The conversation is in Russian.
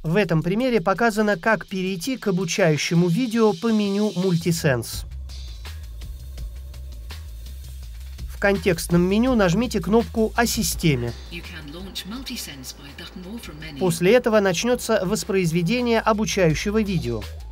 В этом примере показано, как перейти к обучающему видео по меню Multisense. В контекстном меню нажмите кнопку «О системе». После этого начнется воспроизведение обучающего видео.